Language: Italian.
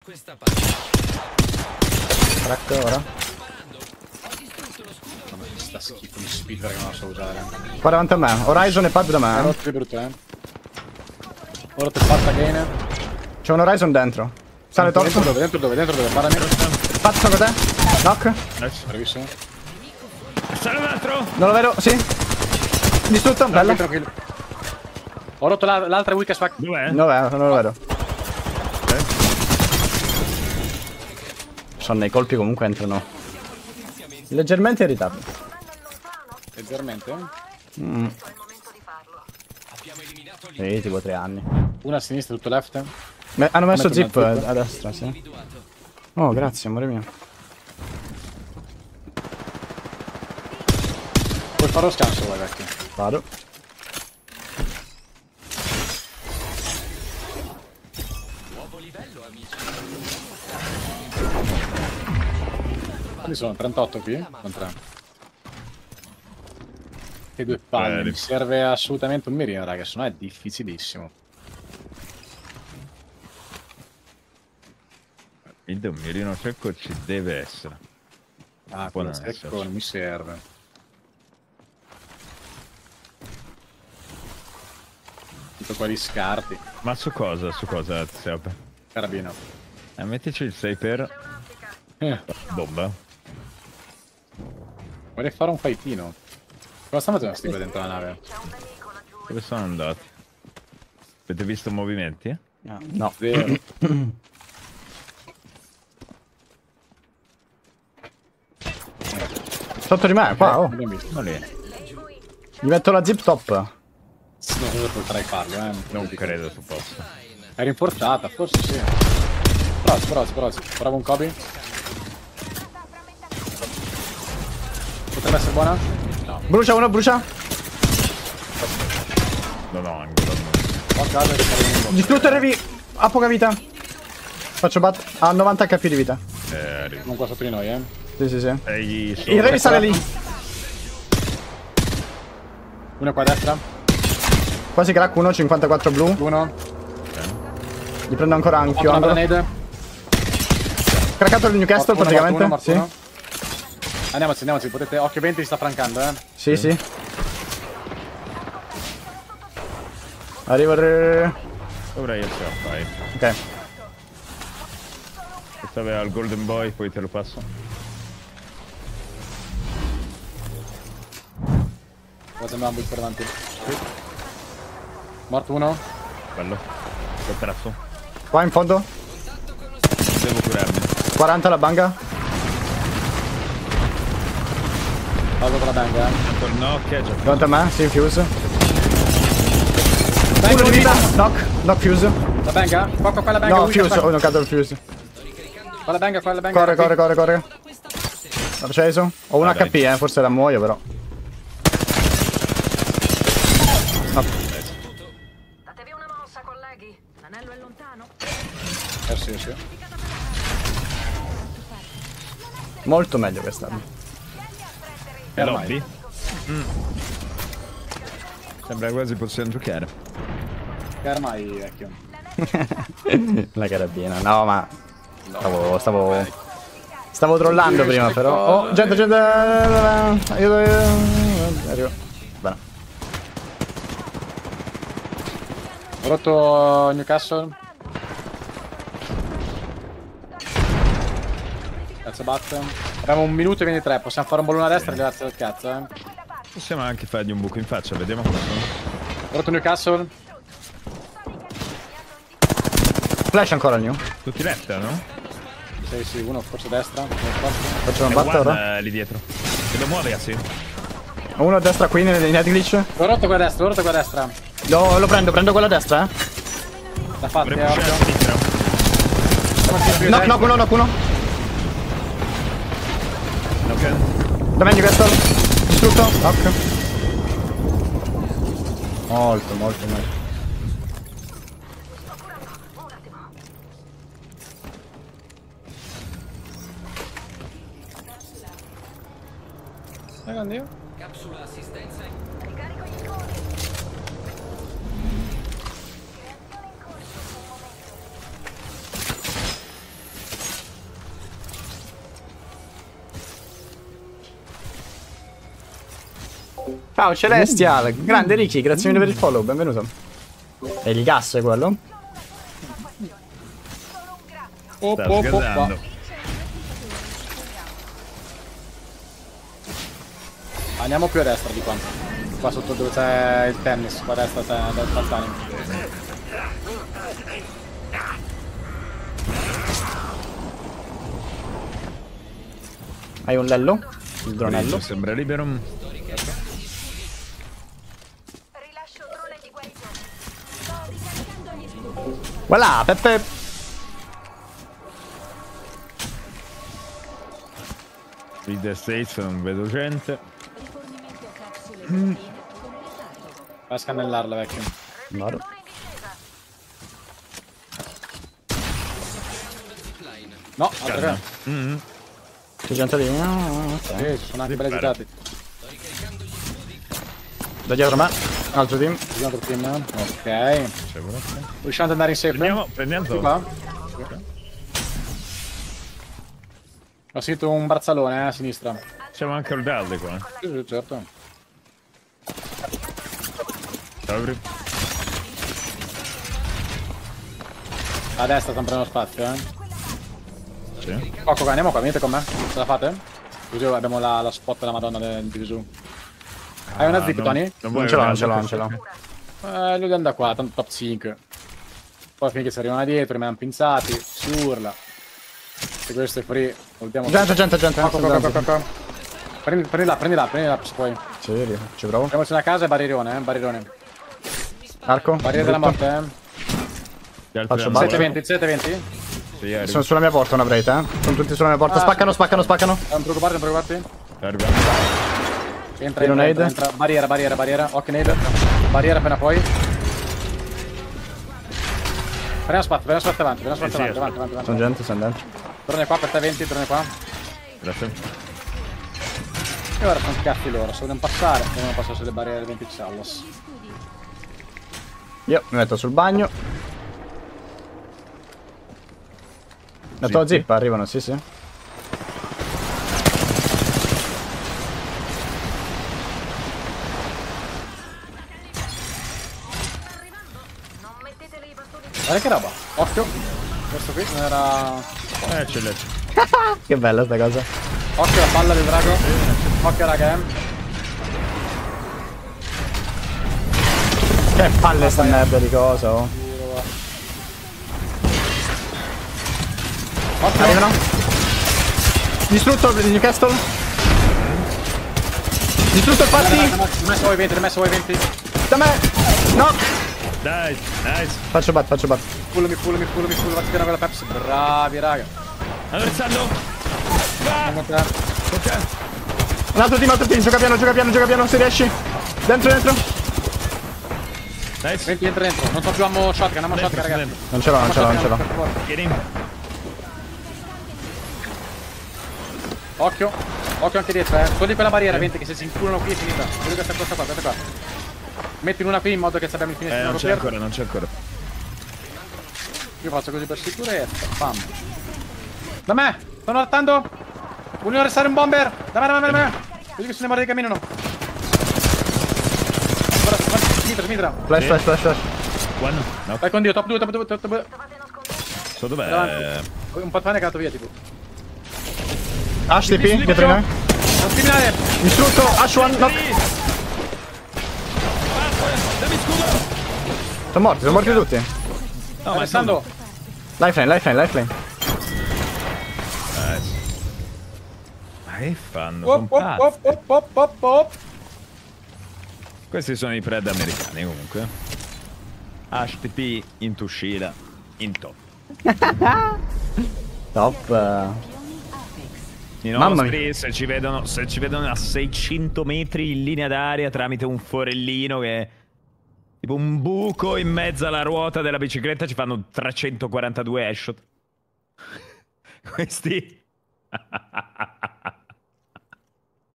Crack ora. Sta schifo di speedrun che non la so usare. Qua davanti a me. Horizon e pad da me. Ora è brutto, Ora ti fatta bene. C'è un Horizon dentro. Sale torso. Dentro dove? Guarda me. Pad sono con te. Knock. Nice. Bravissimo. Sale un altro. Non lo vedo, sì. Distrutto, bello. Tranquillo. Ho rotto l'altra weak as fuck. Dov'è? Dov'è? Non lo vedo. Sono nei colpi comunque entrano. Leggermente in ritardo. Leggermente? Sì, tipo 3 anni. Una a sinistra, tutto left. Hanno messo Metto zip una zip. a destra, sì. Oh, grazie, amore mio. Puoi fare lo scanso, vai vecchio. Vado. Quanti sono? 38 qui? Non 3. Che due palle. Mi serve assolutamente un mirino, raga, sennò è difficilissimo. Un mirino secco ci deve essere. Ah, quello secco non mi serve. Tutto qua di scarti. Ma su cosa? Su cosa ti serve? Carabina. Mettici il 6 per bomba. Vorrei fare un fightino. Cosa stanno facendo sti qua dentro la nave? Dove sono andati? Avete visto movimenti? No. Vero. Sotto di me, qua, oh. Abbiamo visto. Non lì. Gli metto la zip top. Non so cosa potrai farlo, Non credo tu possa. È rinforzata, forse sì. Provaci. Provo un Kobe. Potrebbe essere buona? No. Brucia uno, brucia. Non ho angolo. Ho a casa che fare un Distrutto RV. Ha poca vita. Faccio bat. Ha 90 HP di vita. non qua sotto di noi, Sì. Sei solo. Il Revi sale lì. Uno qua a destra. Quasi crack 1, 54 blu. Uno. Gli prendo ancora anche Una angolo. grenade. Craccato il Newcastle praticamente. Morto Sì. uno. Andiamoci, potete. Occhio 20 si sta francando, Sì. Arrivo. Ora io ce la fai. Ok. Questo aveva il Golden Boy, poi te lo passo. Cosa andiamo per davanti? Morto uno. Bello. Lo trasso. Qua in fondo. Devo curarmi. 40 la banga. Vado con la banga, No, che è già. Davanti a me, sì, fuse. Uno di vita. Knock fuse. La banga? Qua la banga. No, fuse, ho knoccato il fuse. Qua la banga. Corre. L'ho preso. Ho un HP, forse la muoio però. No. Datevi una mossa, colleghi. L'anello è lontano. Sì. Molto meglio quest'arma. È lobby? Sembra quasi possiamo giocare. Che ormai, vecchio. La carabina, no ma stavo trollando prima però. Oh, gente, aiuto. Arrivo. Bene. Ho rotto Newcastle. Cazzo batte. Abbiamo 1 minuto e 23. Possiamo fare un bollone a destra e levarsi dal cazzo, Possiamo anche fargli un buco in faccia, vediamo cosa sono. Ho rotto Newcastle. Flash ancora il new. Tutti letta, no? Sì, uno forse a destra. Uno forse. Faccio una batta ora. Lì dietro. Se lo muove, sì. Uno a destra qui nei net glitch. Ho rotto qua a destra, Lo prendo quella a destra, La fate, Dovrei pushare a sinistra. Knock uno. Ok. Da me Newcastle. Distrutto. Knock. Molto meglio. Capsula assistenza. Ciao Celestial, grande Ricky, grazie mille per il follow, benvenuto. E gli gas è quello? Sta sgasando. Andiamo più a destra di qua. Qua sotto dove c'è il tennis, qua a destra c'è del Faltani. Hai un lello? Il dronello? Bridge sembra libero. Rilascio drone di guarigione. Sto ricaricando gli scudi. Voilà, Peppe! Qui the States non vedo gente. Rifornimento capsule completato. Vai a scannellarla, vecchio. Vado. Drone in discesa. No, altra che. C'è gente lì? No, ok. Sì, ci sono anche belli agitati. Da dietro me, altro team. Un altro team. Ok. Riusciamo ad andare in safe? Prendiamo Sì, qua. Ho sentito un brazzalone, a sinistra. C'è anche il Dalde qua. Sì, sì, certo. Apri. A destra stanno prendendo spazio, Sì. Qua, andiamo qua, venite con me. Ce la fate? Così abbiamo la spot della Madonna di Gesù. Hai una zip, Tony? Non ce l'ho, non ce l'ho, non ce l'ho. Lui anda qua, tanto top 5. Poi finché si arrivano dietro, rimaniamo pinzati, si urla. Se questo è free, voltiamo. Gente. Qua. Prendi là, se puoi. Sì, ci provo. Andiamoci una casa e barrierione, barrierione. Arco. Barriere della brutto. morte, Faccio bacio. 720. Sì, arrivo. Sono sulla mia porta una break, Sono tutti sulla mia porta. Spaccano. Non preoccuparti. Arrivo. Entra. Barriera. Occhio nade. Barriera appena puoi. Prendiamo spazio avanti. Sono gente, sono dentro. Drone qua per te 20, drone qua. Grazie. E ora sono cazzi loro, se vogliono passare, devono passare sulle barriere 20 Challos. Io mi metto sul bagno. La tua zip arrivano, sì. Non mettetele i bastoni. Guarda che roba, occhio. Questo qui non era... Ce l'ho. Che bella sta cosa. Occhio la palla del drago. Occhio raga, Che palle sta merda di cosa, oh. Occhio. Arrivano. Distrutto il Newcastle. Distrutto il party. Rimesso voi 20. Da me. No. Dai, nice. Faccio bat. Pullami, vatti piano con la Pepsi. Bravi raga. Alessandro. Andiamo a te. Ok. Un altro team, gioca piano, se riesci. Dentro. Nice. 20, entra dentro. Non so più ammo shotgun, ragazzi. Non ce l'ho. Get in. Occhio anche dietro, Togli quella barriera, 20 che se si inculano qui è finita. Togli questa cosa qua. Metti una qui in modo che sappiamo il fine Non c'è ancora. Io faccio così per sicurezza. Bam. Da me! Stanno arrettando! Vogliono restare un bomber! Da me! Vedi che sulle morte camminano. Guarda, Smitra. Flash. One. No. Vai con Dio, top 2. So dov'è? Davanti. Un po' di pane che è andato via, tipo. Ash TP, dietro di noi. Non criminale! Distrutto, Ash one, knock. Dammi scudo. Sono morti tutti. No, Sta restando. Lifeline. Ma che fanno? Sono pazzi. Op. Questi sono i pred americani comunque. HTP into Sheila in top. Top. I Mamma nostri se ci vedono a 600 metri in linea d'aria tramite un forellino che tipo un buco in mezzo alla ruota della bicicletta ci fanno 342 headshot. Questi